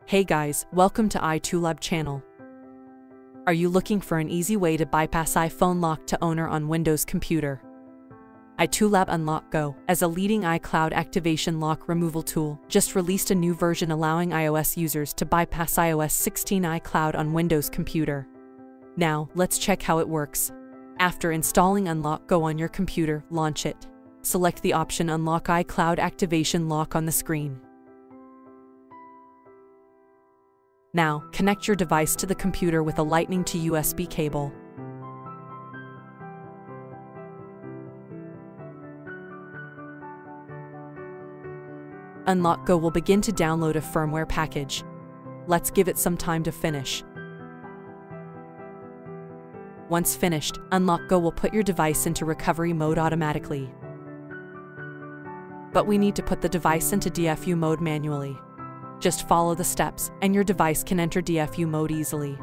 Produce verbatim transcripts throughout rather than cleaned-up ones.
Hey guys, welcome to iToolab channel. Are you looking for an easy way to bypass iPhone lock to owner on Windows computer? iToolab UnlockGo, as a leading iCloud activation lock removal tool, just released a new version allowing iOS users to bypass i O S sixteen iCloud on Windows computer. Now, let's check how it works. After installing UnlockGo on your computer, launch it. Select the option Unlock iCloud Activation Lock on the screen. Now, connect your device to the computer with a Lightning to U S B cable. UnlockGo will begin to download a firmware package. Let's give it some time to finish. Once finished, UnlockGo will put your device into recovery mode automatically. But we need to put the device into D F U mode manually. Just follow the steps, and your device can enter D F U mode easily.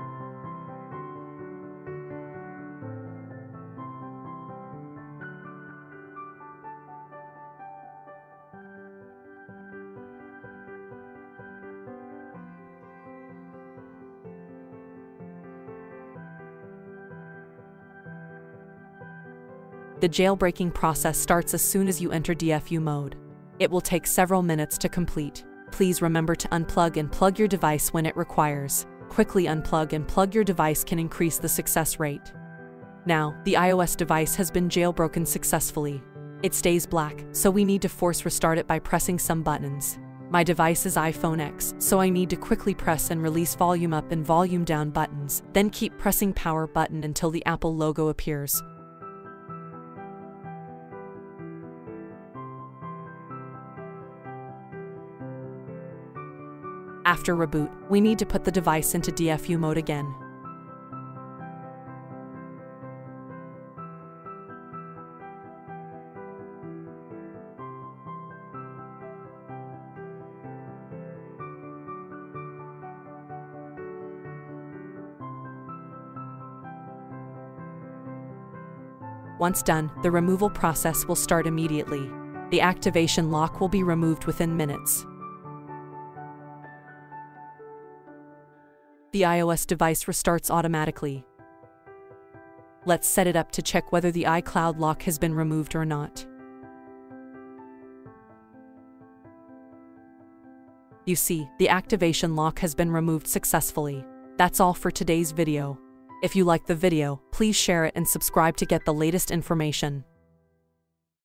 The jailbreaking process starts as soon as you enter D F U mode. It will take several minutes to complete. Please remember to unplug and plug your device when it requires. Quickly unplug and plug your device can increase the success rate. Now, the iOS device has been jailbroken successfully. It stays black, so we need to force restart it by pressing some buttons. My device is iPhone X, so I need to quickly press and release volume up and volume down buttons, then keep pressing power button until the Apple logo appears. After reboot, we need to put the device into D F U mode again. Once done, the removal process will start immediately. The activation lock will be removed within minutes. The iOS device restarts automatically. Let's set it up to check whether the iCloud lock has been removed or not. You see, the activation lock has been removed successfully. That's all for today's video. If you like the video, please share it and subscribe to get the latest information.